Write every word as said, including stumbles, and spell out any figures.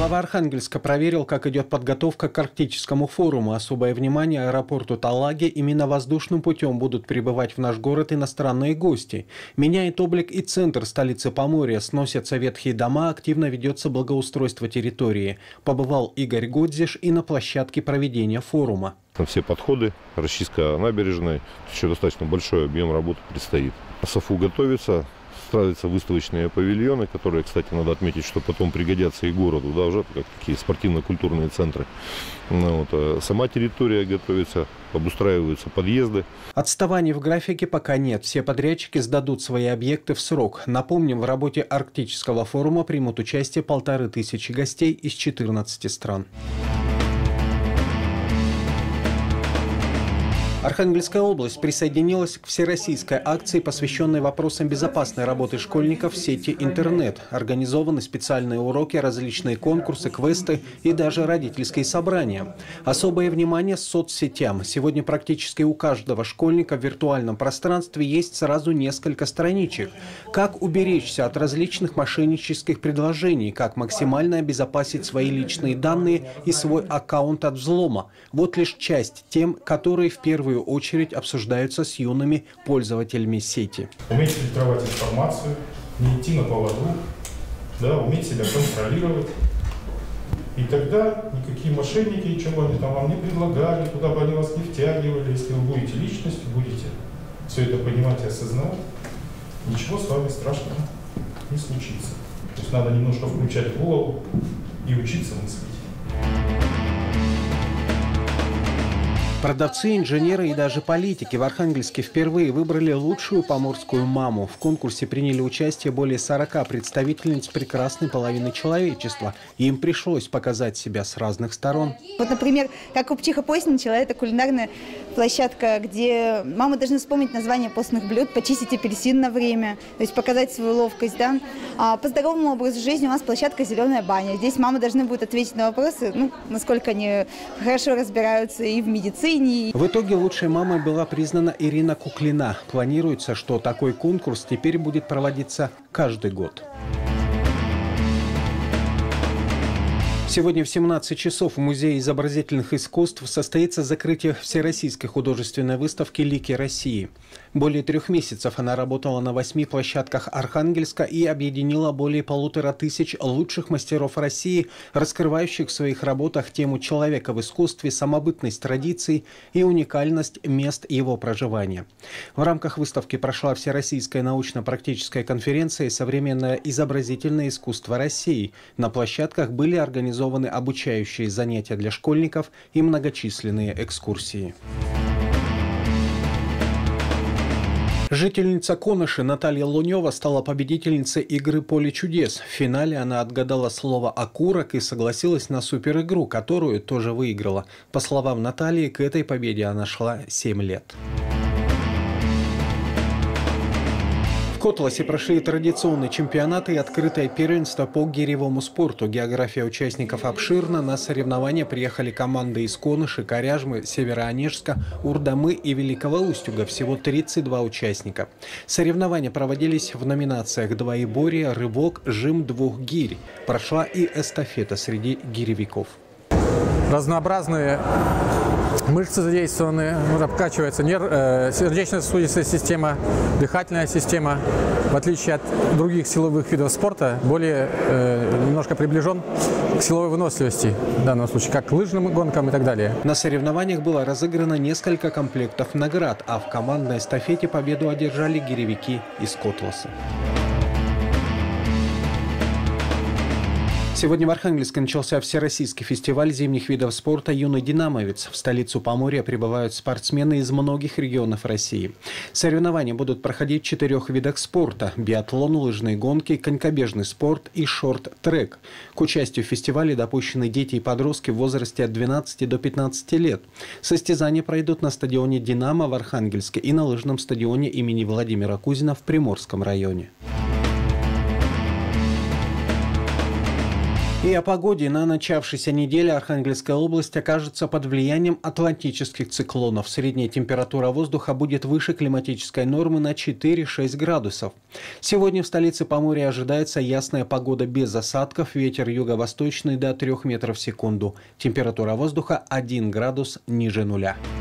Глава Архангельска проверил, как идет подготовка к Арктическому форуму. Особое внимание аэропорту Талаги. Именно воздушным путем будут прибывать в наш город иностранные гости. Меняет облик и центр столицы Поморья. Сносятся ветхие дома, активно ведется благоустройство территории. Побывал Игорь Годзиш и на площадке проведения форума. Все подходы, расчистка набережной, еще достаточно большой объем работы предстоит. САФУ готовится. Ставятся выставочные павильоны, которые, кстати, надо отметить, что потом пригодятся и городу, да, уже как такие спортивно-культурные центры. Ну, вот, сама территория готовится, обустраиваются подъезды. Отставаний в графике пока нет. Все подрядчики сдадут свои объекты в срок. Напомним, в работе Арктического форума примут участие полторы тысячи гостей из четырнадцати стран. Архангельская область присоединилась к всероссийской акции, посвященной вопросам безопасной работы школьников в сети интернет. Организованы специальные уроки, различные конкурсы, квесты и даже родительские собрания. Особое внимание соцсетям. Сегодня практически у каждого школьника в виртуальном пространстве есть сразу несколько страничек. Как уберечься от различных мошеннических предложений, как максимально обезопасить свои личные данные и свой аккаунт от взлома. Вот лишь часть тем, которые в первую В первую очередь обсуждаются с юными пользователями сети. Уметь фильтровать информацию, не идти на поводу, да, уметь себя контролировать. И тогда никакие мошенники, что бы они там вам не предлагали, куда бы они вас не втягивали, если вы будете личностью, будете все это понимать и осознавать, ничего с вами страшного не случится. То есть надо немножко включать голову и учиться мыслить. Продавцы, инженеры и даже политики в Архангельске впервые выбрали лучшую поморскую маму. В конкурсе приняли участие более сорока представительниц прекрасной половины человечества. Им пришлось показать себя с разных сторон. Вот, например, как Купчиха постничала, это кулинарная площадка, где мамы должны вспомнить название постных блюд, почистить апельсин на время, то есть показать свою ловкость. Да? А по здоровому образу жизни у нас площадка «Зеленая баня». Здесь мамы должны будут ответить на вопросы, ну, насколько они хорошо разбираются и в медицине. В итоге лучшей мамой была признана Ирина Куклина. Планируется, что такой конкурс теперь будет проводиться каждый год. Сегодня в семнадцать часов в Музее изобразительных искусств состоится закрытие Всероссийской художественной выставки «Лики России». Более трех месяцев она работала на восьми площадках Архангельска и объединила более полутора тысяч лучших мастеров России, раскрывающих в своих работах тему человека в искусстве, самобытность традиций и уникальность мест его проживания. В рамках выставки прошла Всероссийская научно-практическая конференция «Современное изобразительное искусство России». На площадках были организованы обучающие занятия для школьников и многочисленные экскурсии. Жительница Коныши Наталья Лунева стала победительницей игры «Поле чудес». В финале она отгадала слово «окурок» и согласилась на суперигру, которую тоже выиграла. По словам Натальи, к этой победе она шла семь лет. В Котласе прошли традиционные чемпионаты и открытое первенство по гиревому спорту. География участников обширна. На соревнования приехали команды из Коныши, Коряжмы, Североонежска, Урдамы и Великого Устюга. Всего тридцать два участника. Соревнования проводились в номинациях «Двоеборье», «Рывок», «Жим двух гирь». Прошла и эстафета среди гиревиков. Разнообразные мышцы задействованы, обкачивается нерв, э, сердечно-сосудистая система, дыхательная система. В отличие от других силовых видов спорта, более э, немножко приближен к силовой выносливости, в данном случае, как к лыжным гонкам и так далее. На соревнованиях было разыграно несколько комплектов наград, а в командной эстафете победу одержали гиревики из Котласа. Сегодня в Архангельске начался Всероссийский фестиваль зимних видов спорта «Юный динамовец». В столицу Поморья прибывают спортсмены из многих регионов России. Соревнования будут проходить в четырех видах спорта – биатлон, лыжные гонки, конькобежный спорт и шорт-трек. К участию в фестивале допущены дети и подростки в возрасте от двенадцати до пятнадцати лет. Состязания пройдут на стадионе «Динамо» в Архангельске и на лыжном стадионе имени Владимира Кузина в Приморском районе. И о погоде. На начавшейся неделе Архангельская область окажется под влиянием атлантических циклонов. Средняя температура воздуха будет выше климатической нормы на четыре-шесть градусов. Сегодня в столице Поморья ожидается ясная погода без осадков, ветер юго-восточный до трёх метров в секунду. Температура воздуха один градус ниже нуля.